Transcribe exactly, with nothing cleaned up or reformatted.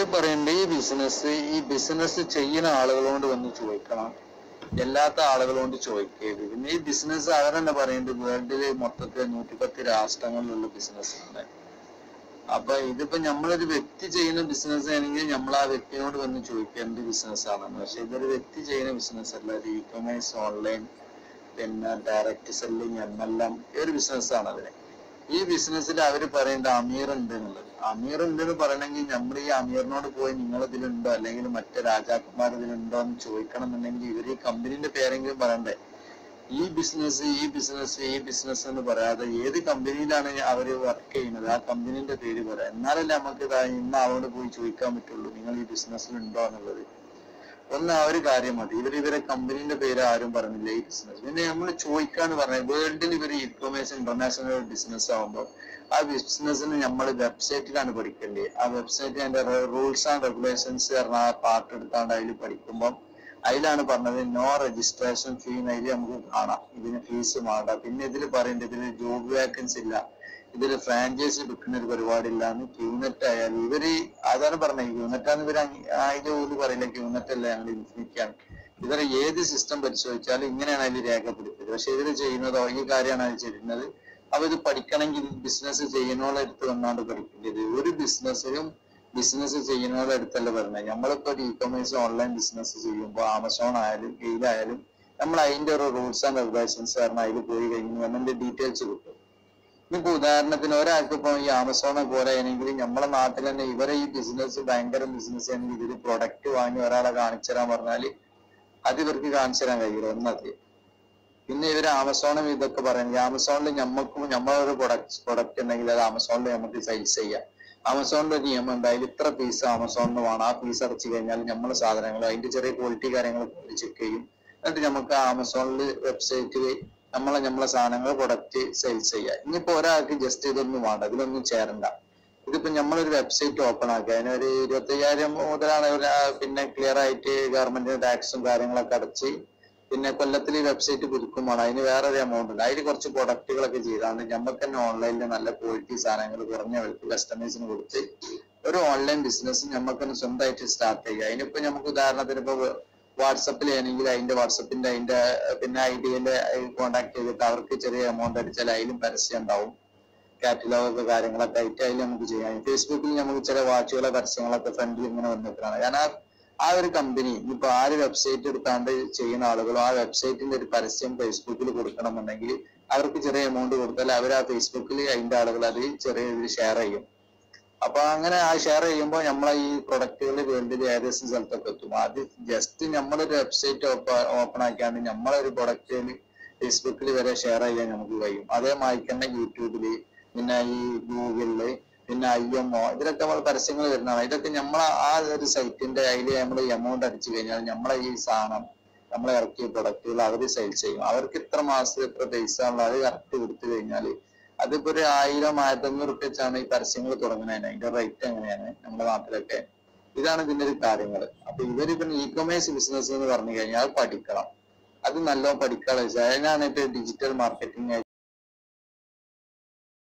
ഇവര് പറയണ്ട ഈ ബിസിനസ് ഈ ബിസിനസ് ചെയ്യുന്ന ആളുകളോട് വന്ന് ചോദിക്കണം, എല്ലാത്ത ആളുകളോട് ചോദിക്കരുത്. പിന്നെ ഈ ബിസിനസ് അവരെന്നെ പറയുന്നത് വേൾഡില് മൊത്തത്തിൽ നൂറ്റിപ്പത്ത് രാഷ്ട്രങ്ങളിലുള്ള ബിസിനസ്സാണ്. അപ്പൊ ഇതിപ്പോ നമ്മളൊരു വ്യക്തി ചെയ്യുന്ന ബിസിനസ് ആണെങ്കിൽ നമ്മൾ ആ വ്യക്തിയോട് വന്ന് ചോദിക്കുക എന്ത് ബിസിനസ് ആണെന്ന്. പക്ഷെ ഇതൊരു വ്യക്തി ചെയ്യുന്ന ബിസിനസ് അല്ല, ഒരു ഇ കൊമേഴ്സ്, ഓൺലൈൻ, പിന്നെ ഡയറക്റ്റ് സെല്ലിങ് എന്നെല്ലാം ഈ ഒരു ബിസിനസ് ആണ് അതിന്. ഈ ബിസിനസ്സിൽ അവര് പറയേണ്ട അമീർ ഉണ്ട് എന്നുള്ളത്. അമീർ ഉണ്ട് എന്ന് പറയണമെങ്കിൽ നമ്മൾ ഈ അമീറിനോട് പോയി നിങ്ങൾ ഇതിലുണ്ടോ അല്ലെങ്കിൽ മറ്റേ രാജാക്കന്മാർ ഇതിലുണ്ടോ എന്ന് ചോദിക്കണം എന്നുണ്ടെങ്കിൽ ഇവര് ഈ കമ്പനീന്റെ പേരെങ്കിലും പറയണ്ടേ. ഈ ബിസിനസ് ഈ ബിസിനസ് ഈ ബിസിനസ് എന്ന് പറയാതെ ഏത് കമ്പനിയിലാണ് അവര് വർക്ക് ചെയ്യുന്നത് ആ കമ്പനീന്റെ പേര് പറയാം. എന്നാലല്ലേ നമുക്ക് ഇന്ന് അവരോട് പോയി ചോദിക്കാൻ പറ്റുള്ളൂ നിങ്ങൾ ഈ ബിസിനസ്സിൽ ഉണ്ടോ എന്നുള്ളത്. ഒന്ന് ആ ഒരു കാര്യം മതി. ഇവർ ഇവരെ കമ്പനീന്റെ പേര് ആരും പറഞ്ഞില്ല ഈ ബിസിനസ്. പിന്നെ നമ്മൾ ചോദിക്കാന്ന് പറഞ്ഞത് വേൾഡിൽ ഇവർ ഇ കൊമേഴ്സ് ഇന്റർനാഷണൽ ബിസിനസ് ആകുമ്പോൾ ആ ബിസിനസ്സിന് നമ്മൾ വെബ്സൈറ്റിലാണ് പഠിക്കേണ്ടത്. ആ വെബ്സൈറ്റ് അതിന്റെ റൂൾസ് ആൻഡ് റെഗുലേഷൻസ് പറഞ്ഞ ആ പാർട്ട് എടുത്താണ്ട് അതിൽ പഠിക്കുമ്പോൾ അതിലാണ് പറഞ്ഞത് നോ രജിസ്ട്രേഷൻ ഫീ. അതിൽ നമുക്ക് കാണാം ഇതിന് ഫീസ് വേണ്ട. പിന്നെ ഇതിൽ പറയേണ്ടത് ഇതിൽ ജോബ് വേക്കൻസി ഇല്ല, ഇതിൽ ഫ്രാഞ്ചൈസി എടുക്കുന്ന ഒരു പരിപാടി ഇല്ലാന്ന്. ക്യൂനെറ്റ് ആയാലും ഇവര് അതാണ് പറഞ്ഞത് ക്യൂനെറ്റാന്ന് ഇവര് അതിന്റെ പോലും പറയില്ല, ക്യൂനെറ്റ് അല്ല ഞങ്ങൾ ഇൻഫിനിറ്റിയാണ്. ഇവരെ ഏത് സിസ്റ്റം പരിശോധിച്ചാലും ഇങ്ങനെയാണ് അതിൽ രേഖപ്പെടുത്തിയത്. പക്ഷെ ഇതിൽ ചെയ്യുന്നതോ ഈ കാര്യമാണ് അതിൽ ചെയ്യുന്നത്. അപ്പൊ ഇത് പഠിക്കണമെങ്കിൽ ബിസിനസ് ചെയ്യുന്നവരുടെ അടുത്ത് വന്നാണ്ട് പഠിക്കേണ്ടത്. ഒരു ബിസിനസ്സിലും ബിസിനസ് ചെയ്യുന്നവരുടെ അടുത്തല്ല പറഞ്ഞത്. നമ്മളിപ്പോ ഇ കൊമേഴ്സ് ഓൺലൈൻ ബിസിനസ് ചെയ്യുമ്പോൾ ആമസോൺ ആയാലും ഗെയിലായാലും നമ്മൾ അതിന്റെ ഒരു റൂൾസ് ആൻഡ് റെഗുലേഷൻസ് കാരണം അതിൽ പോയി കഴിഞ്ഞാൽ അതിന്റെ ഡീറ്റെയിൽസ് കിട്ടും. ഇപ്പൊ ഉദാഹരണത്തിന് ഒരാൾക്ക് ഇപ്പൊ ഈ ആമസോണെ പോലെ ആണെങ്കിൽ നമ്മളെ നാട്ടിൽ തന്നെ ഇവരെ ഈ ബിസിനസ് ഭയങ്കര ബിസിനസ് ആണെങ്കിൽ ഇതിൽ പ്രൊഡക്റ്റ് വാങ്ങി ഒരാളെ കാണിച്ചു തരാൻ പറഞ്ഞാല് അത് ഇവർക്ക് കാണിച്ചു തരാൻ കഴിയില്ല ഒന്നത്. പിന്നെ ഇവര് ആമസോണും ഇതൊക്കെ പറയുന്നത് ആമസോണിൽ ഞമ്മക്കും നമ്മളൊരു പ്രൊഡക്റ്റ് പ്രൊഡക്റ്റ് ഉണ്ടെങ്കിൽ അത് ആമസോണിൽ നമുക്ക് സെയിൽസ് ചെയ്യാം. ആമസോണിന്റെ ഒരു നിയമം ഉണ്ട്, അതിൽ ഇത്ര പീസ് ആമസോണിന് വേണം. ആ പീസ് അടച്ചു കഴിഞ്ഞാൽ നമ്മളെ സാധനങ്ങൾ അതിന്റെ ചെറിയ ക്വാളിറ്റി കാര്യങ്ങൾ ചെക്ക് ചെയ്യും. എന്നിട്ട് നമുക്ക് ആമസോണിൽ വെബ്സൈറ്റിൽ നമ്മളെ നമ്മളെ സാധനങ്ങൾ പ്രൊഡക്റ്റ് സെയിൽസ് ചെയ്യാം. ഇനിയിപ്പോ ഒരാൾക്ക് ജസ്റ്റ് ഇതൊന്നും വേണ്ട, ഇതിലൊന്നും ചേരണ്ട. ഇതിപ്പോ നമ്മളൊരു വെബ്സൈറ്റ് ഓപ്പൺ ആക്കി അതിനൊരു ഇരുപത്തി അയ്യായിരം മുതലാണ് പിന്നെ ക്ലിയർ ആയിട്ട് ഗവൺമെന്റിന്റെ ടാക്സും കാര്യങ്ങളൊക്കെ അടച്ച് പിന്നെ കൊല്ലത്തിൽ ഈ വെബ്സൈറ്റ് പുതുക്കുമ്പോൾ അതിന് വേറൊരു എമൗണ്ട് ഉണ്ട്. അതിൽ കുറച്ച് പ്രൊഡക്റ്റുകളൊക്കെ ചെയ്താണ് നമുക്ക് തന്നെ ഓൺലൈനിൽ നല്ല ക്വാളിറ്റി സാധനങ്ങൾ കുറഞ്ഞ വിലക്ക് കസ്റ്റമേഴ്സിന് കൊടുത്ത് ഒരു ഓൺലൈൻ ബിസിനസ് നമുക്ക് തന്നെ സ്വന്തമായിട്ട് സ്റ്റാർട്ട് ചെയ്യുക. അതിനിപ്പോ നമുക്ക് ഉദാഹരണത്തിന് ഇപ്പൊ വാട്സപ്പിൽ ആണെങ്കിൽ അതിന്റെ വാട്സപ്പിന്റെ അതിന്റെ പിന്നെ ഐ ഡിയിലെ കോൺടാക്ട് ചെയ്തിട്ട് അവർക്ക് ചെറിയ എമൗണ്ട് അടിച്ചാൽ അതിലും പരസ്യം ഉണ്ടാവും. കാറ്റലോഗ് കാര്യങ്ങളൊക്കെ ആയിട്ട് അതിൽ നമുക്ക് ചെയ്യാം. ഫേസ്ബുക്കിൽ നമുക്ക് ചില വാച്ചുകളെ പരസ്യങ്ങളൊക്കെ ഫ്രണ്ടിൽ ഇങ്ങനെ വന്നിട്ടാണ്. കാരണം ആ ഒരു കമ്പനി ഇപ്പൊ ആര് വെബ്സൈറ്റ് എടുത്താണ്ട് ചെയ്യുന്ന ആളുകളോ ആ വെബ്സൈറ്റിന്റെ ഒരു പരസ്യം ഫേസ്ബുക്കിൽ കൊടുക്കണം എന്നുണ്ടെങ്കിൽ അവർക്ക് ചെറിയ എമൗണ്ട് കൊടുത്താൽ അവർ ആ ഫേസ്ബുക്കിൽ അതിന്റെ ആളുകൾ അത് ചെറിയ രീതിയിൽ ഷെയർ ചെയ്യും. അപ്പൊ അങ്ങനെ ആ ഷെയർ ചെയ്യുമ്പോൾ നമ്മളെ ഈ പ്രൊഡക്റ്റുകൾ വേൾഡിൽ ഏകദേശം സ്ഥലത്തൊക്കെ എത്തും. അത് ജസ്റ്റ് നമ്മളൊരു വെബ്സൈറ്റ് ഓപ്പൺ ആക്കിയാണ്ട് നമ്മളൊരു പ്രൊഡക്റ്റ് ഫേസ്ബുക്കിൽ വരെ ഷെയർ ചെയ്യാൻ നമുക്ക് കഴിയും. അതേമാതിരി തന്നെ യൂട്യൂബില് പിന്നെ ഈ ഗൂഗിളില് പിന്നെ ഐ എം ഒ ഇതിലൊക്കെ നമ്മൾ പരസ്യങ്ങൾ വരുന്നതാണ്. ഇതൊക്കെ നമ്മളെ ആ ഒരു സൈറ്റിന്റെ അതിൽ നമ്മൾ എമൗണ്ട് അടിച്ചു കഴിഞ്ഞാൽ നമ്മളെ ഈ സാധനം നമ്മളെ ഇറക്കിയ പ്രൊഡക്റ്റുകൾ അവർ സെയിൽസ് ചെയ്യും. അവർക്ക് ഇത്ര മാസത്തിൽ എത്ര പൈസ ഉള്ള അത് കറക്റ്റ് കൊടുത്തു കഴിഞ്ഞാൽ അതിപ്പോ ഒരു ആയിരം ആയിരത്തി അഞ്ഞൂറ് റുപ്യ വെച്ചാണ് ഈ പരസ്യങ്ങൾ തുടങ്ങുന്നതിന്. അതിന്റെ റേറ്റ് എങ്ങനെയാണ് നമ്മുടെ നാട്ടിലൊക്കെ. ഇതാണ് ഇതിന്റെ ഒരു കാര്യങ്ങൾ. അപ്പൊ ഇവരിപ്പം ഇ കൊമേഴ്സ് ബിസിനസ് എന്ന് പറഞ്ഞു കഴിഞ്ഞാൽ അത് പഠിക്കണം. അത് നല്ലോണം പഠിക്കാനുള്ള അതിനാണ് ഇപ്പൊ ഡിജിറ്റൽ മാർക്കറ്റിംഗ്